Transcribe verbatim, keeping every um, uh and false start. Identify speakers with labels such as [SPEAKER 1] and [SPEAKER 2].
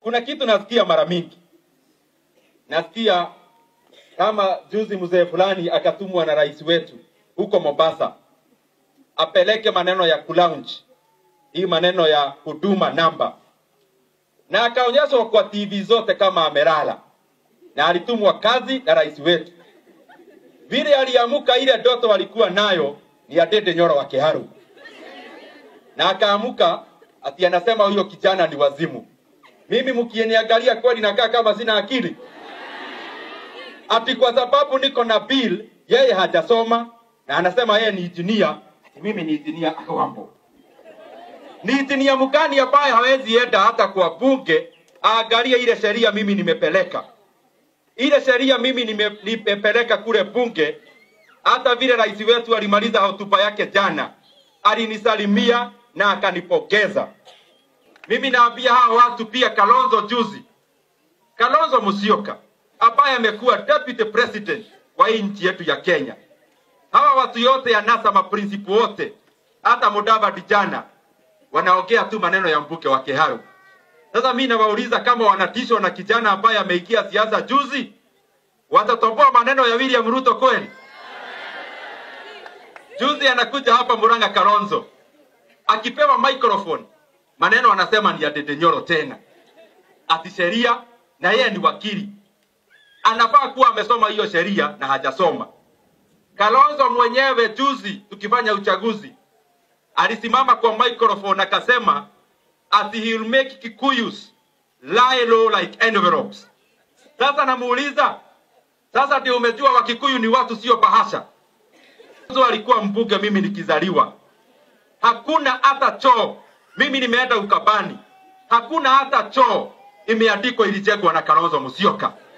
[SPEAKER 1] Kuna kitu nasikia mara mingi. Nasikia kama juzi mzee fulani akatumwa na rais wetu huko Mombasa apeleke maneno ya kulaunch, hii maneno ya huduma namba, na akaonyeshwa kwa T V zote kama amelala, na alitumwa kazi na rais wetu. Vile aliamuka, ile ndoto walikuwa nayo ni ya Ndindi Nyoro wa Kiharu, na akaamuka ati anasema huyo kijana ni wazimu. Mimi mkieniangalia kweli nakaa kama sina akili? Ati kwa sababu niko na bill, yeye hajasoma na anasema yeye ni engineer, mimi ni engineer awambo. Ni engineer mgani ambaye hawezi enda hata kwa bunge aangalie ile sheria mimi nimepeleka? Ile sheria mimi nimepeleka kule bunge, hata vile rais wetu alimaliza hotuba yake jana, alinisalimia na akanipongeza. Mimi naambia hao watu pia, Kalonzo juzi, Kalonzo Musyoka ambaye amekuwa deputy president wa nchi yetu ya Kenya. Hawa watu yote ya NASA, maprincipu wote, hata Mudavadi jana, wanaongea tu maneno ya mbuke wa Kiharu. Sasa mimi nawauliza, kama wanatishwa na kijana ambaye ameingia siasa juzi, watatoboa maneno ya William Ruto kweli? Juzi anakuja hapa Muranga Kalonzo, akipewa microphone, maneno anasema ni ya Ndindi Nyoro tena. Ati sheria, na yeye ni wakili. Anafaa kuwa amesoma hiyo sheria na hajasoma. Kalonzo mwenyewe juzi tukifanya uchaguzi alisimama kwa microphone akasema ati he'll make Kikuyus lie low like envelopes. Sasa namuuliza, sasa ndio umejua Wakikuyu ni watu sio bahasha? Kalonzo alikuwa mbunge mimi nikizaliwa, hakuna hata choo, mimi nimeenda Ukabani, hakuna hata choo imeandikwa ilijengwa na Kalonzo Musyoka.